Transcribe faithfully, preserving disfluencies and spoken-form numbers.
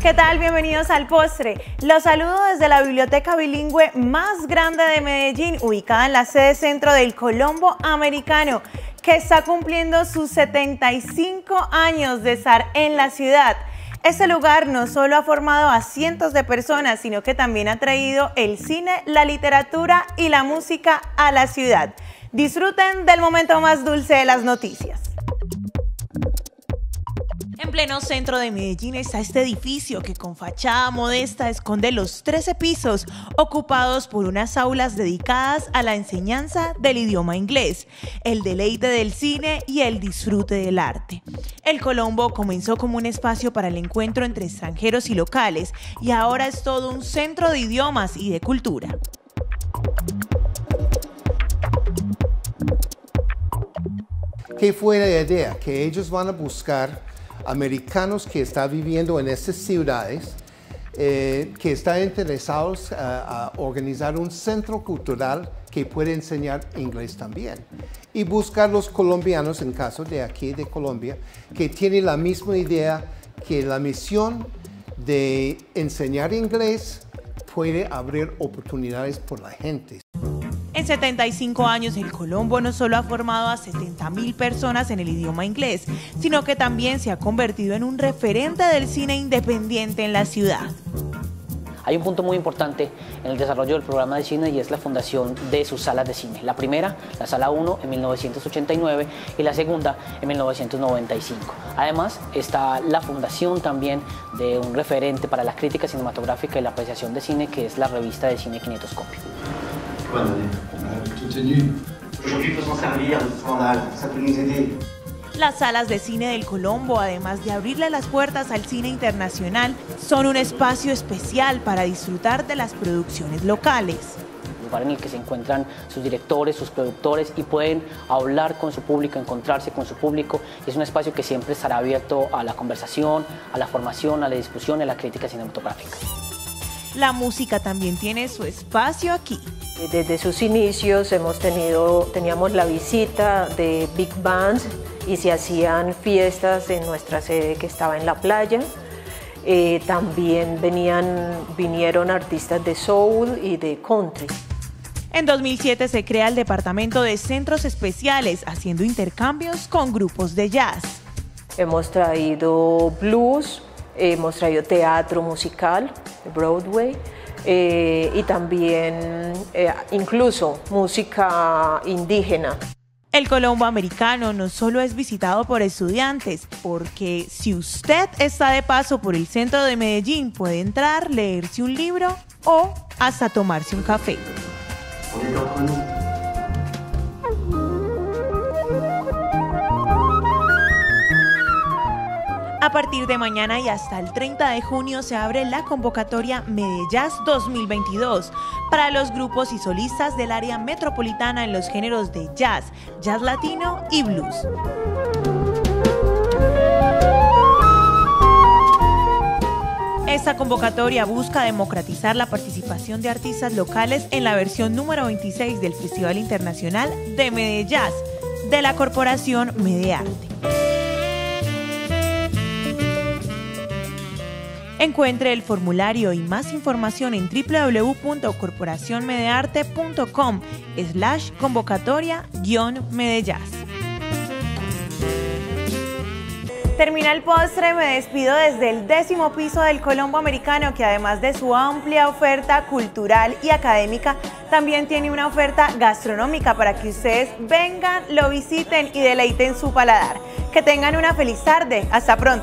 ¿Qué tal? Bienvenidos al postre. Los saludo desde la biblioteca bilingüe más grande de Medellín, ubicada en la sede centro del Colombo Americano, que está cumpliendo sus setenta y cinco años de estar en la ciudad. Este lugar no solo ha formado a cientos de personas, sino que también ha traído el cine, la literatura y la música a la ciudad. Disfruten del momento más dulce de las noticias. En pleno centro de Medellín está este edificio que con fachada modesta esconde los trece pisos ocupados por unas aulas dedicadas a la enseñanza del idioma inglés, el deleite del cine y el disfrute del arte. El Colombo comenzó como un espacio para el encuentro entre extranjeros y locales y ahora es todo un centro de idiomas y de cultura. ¿Qué fue la idea? Que ellos van a buscar americanos que están viviendo en estas ciudades, eh, que están interesados a, a organizar un centro cultural que puede enseñar inglés también. Y buscar los colombianos, en caso de aquí de Colombia, que tienen la misma idea, que la misión de enseñar inglés puede abrir oportunidades por la gente. En setenta y cinco años, el Colombo no solo ha formado a setenta mil personas en el idioma inglés, sino que también se ha convertido en un referente del cine independiente en la ciudad. Hay un punto muy importante en el desarrollo del programa de cine y es la fundación de sus salas de cine. La primera, la Sala uno, en mil novecientos ochenta y nueve y la segunda en mil novecientos noventa y cinco. Además, está la fundación también de un referente para la crítica cinematográfica y la apreciación de cine, que es la revista de cine Kinetoscopio. Las salas de cine del Colombo, además de abrirle las puertas al cine internacional, son un espacio especial para disfrutar de las producciones locales. Un lugar en el que se encuentran sus directores, sus productores y pueden hablar con su público, encontrarse con su público. Es un espacio que siempre estará abierto a la conversación, a la formación, a la discusión y a la crítica cinematográfica. La música también tiene su espacio aquí. Desde sus inicios hemos tenido, teníamos la visita de big bands y se hacían fiestas en nuestra sede que estaba en la playa. Eh, también venían, vinieron artistas de soul y de country. En dos mil siete se crea el departamento de centros especiales, haciendo intercambios con grupos de jazz. Hemos traído blues, hemos traído teatro musical, Broadway, eh, y también eh, incluso música indígena. El Colombo Americano no solo es visitado por estudiantes, porque si usted está de paso por el centro de Medellín, puede entrar, leerse un libro o hasta tomarse un café. A partir de mañana y hasta el treinta de junio se abre la convocatoria Medejazz dos mil veintidós para los grupos y solistas del área metropolitana en los géneros de jazz, jazz latino y blues. Esta convocatoria busca democratizar la participación de artistas locales en la versión número veintiséis del Festival Internacional de Medejazz de la corporación Medearte. Encuentre el formulario y más información en w w w punto corporación medearte punto com slash convocatoria guión Medejazz. Termina el postre, me despido desde el décimo piso del Colombo Americano, que además de su amplia oferta cultural y académica, también tiene una oferta gastronómica para que ustedes vengan, lo visiten y deleiten su paladar. Que tengan una feliz tarde. Hasta pronto.